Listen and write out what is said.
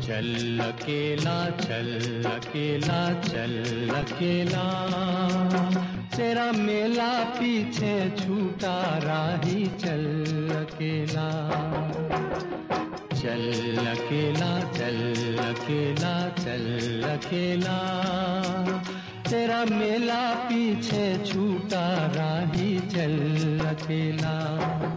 चल अकेला चल अकेला चल अकेला, तेरा मेला पीछे छूटा राही चल अकेला। चल अकेला चल अकेला चल अकेला, तेरा मेला पीछे छूटा राही चल अकेला।